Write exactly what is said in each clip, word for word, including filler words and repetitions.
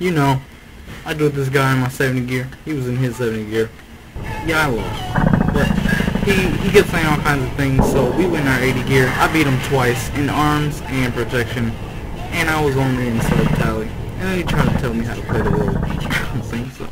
You know, I do with this guy in my seventy gear. He was in his seventy gear. Yeah, I lost. But he, he kept saying all kinds of things, so we went in our eighty gear. I beat him twice in arms and protection, and I was only in sub tally. And then he tried to tell me how to play the role. I'm saying so.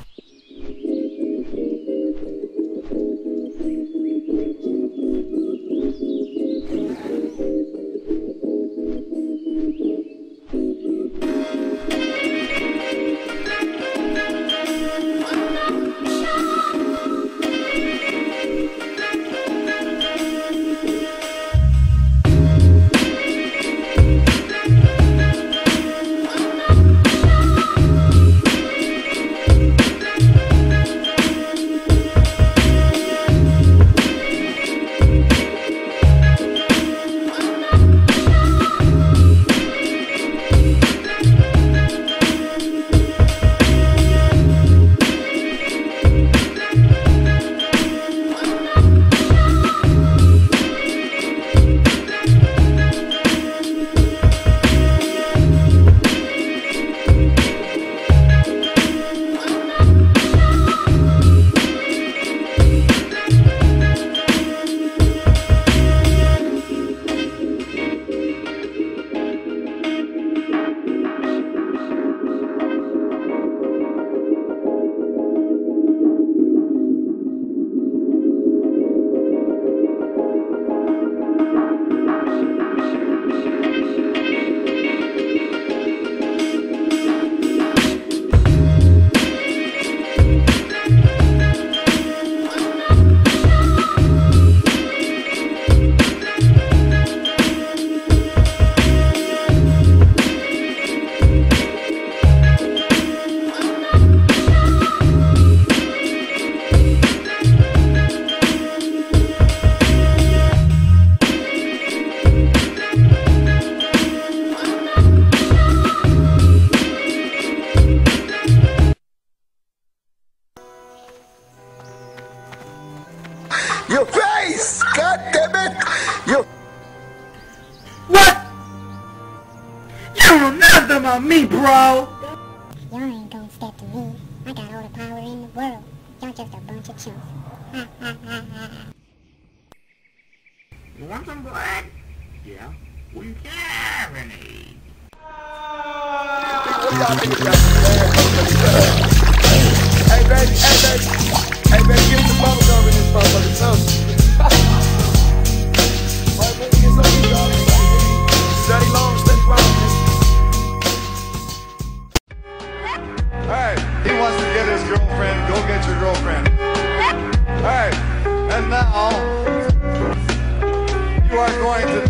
Your face! God damn it! Your What? You don't know nothing about me, bro! Y'all ain't gonna step to me. I got all the power in the world. Y'all just a bunch of chumps. Ha ha ha ha. You want some blood? Yeah. We can have any. Hey baby, hey baby. Hey baby, give me the bubble gum in this motherfucker toast. Steady long, steady long. Alright, he wants to get his girlfriend. Go get your girlfriend. Alright, and now you are going to